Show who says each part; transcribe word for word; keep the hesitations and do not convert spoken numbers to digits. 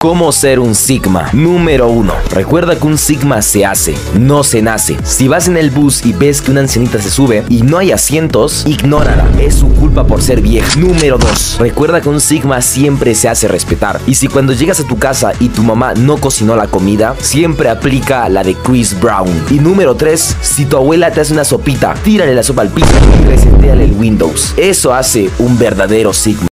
Speaker 1: ¿Cómo ser un Sigma? Número uno. Recuerda que un Sigma se hace, no se nace. Si vas en el bus y ves que una ancianita se sube y no hay asientos, ignórala. Es su culpa por ser vieja. Número dos. Recuerda que un Sigma siempre se hace respetar. Y si cuando llegas a tu casa y tu mamá no cocinó la comida, siempre aplica la de Chris Brown. Y número tres. Si tu abuela te hace una sopita, tírale la sopa al piso y resetéale el Windows. Eso hace un verdadero Sigma.